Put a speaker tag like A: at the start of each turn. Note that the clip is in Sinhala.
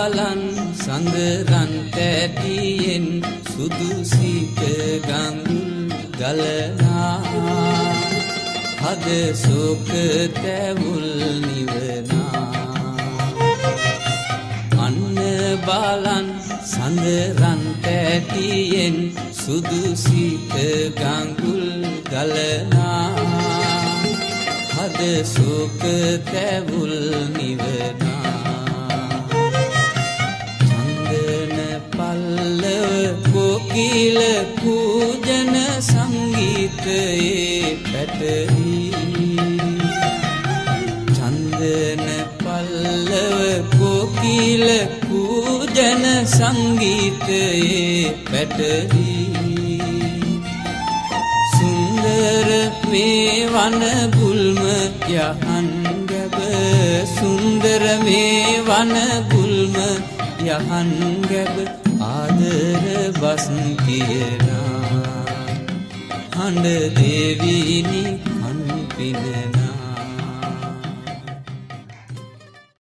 A: බලන් සඳරන් තැටියෙන් සුදු සීත ගඟුල් ගලනා හද සෝක තැවුල් නිවනා අන්න බලන් සඳරන් තැටියෙන් සුදු සීත ගඟුල් ගලනා හද සෝක තැවුල් නිවනා कोकिल पूजन संगीतයේ පැටලී චන්දන පල්ලව कोकिल पूजन संगीतයේ පැටලී සුන්දර මේ වන ගුල්ම යහන් ගැබ සුන්දර මේ වන ගුල්ම යහන් ගැබ ආදර බස් කියනා හඬ දෙවිනි කන් පිනනා